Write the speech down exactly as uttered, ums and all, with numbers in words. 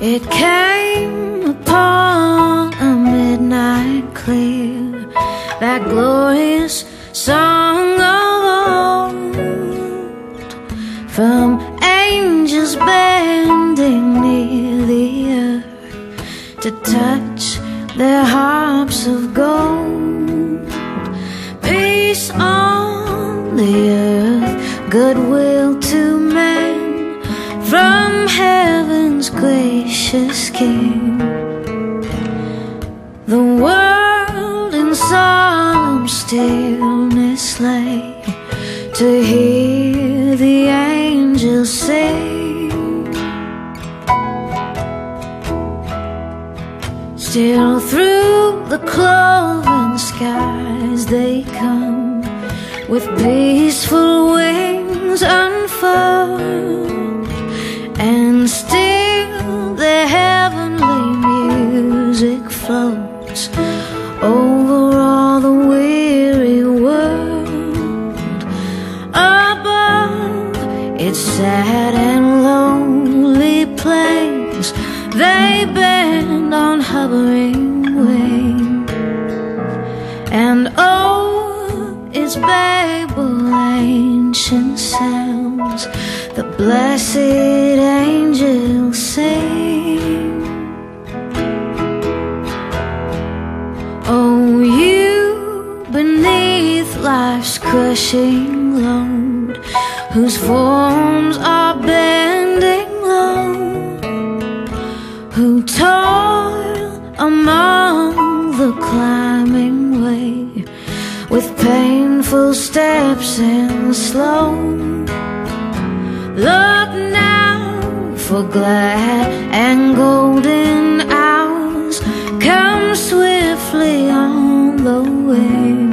It came upon a midnight clear, that glorious song of old, from angels bending near the earth to touch their harps of gold. Peace on the earth, goodwill to men, from heaven's gracious King. The world in solemn stillness lay to hear the angels sing. Still through the cloven skies they come, with peaceful wings unfurled, and still their heavenly music floats over all the weary world. Above its sad and lonely plains, they bend on hovering wing, and oh, its Babel ancient sounds the blessed angels sing. Oh, you beneath life's crushing load, whose forms are bending low, who toil among the climbing way with painful steps and slow. Look now, for glad and golden hours come swiftly on the way.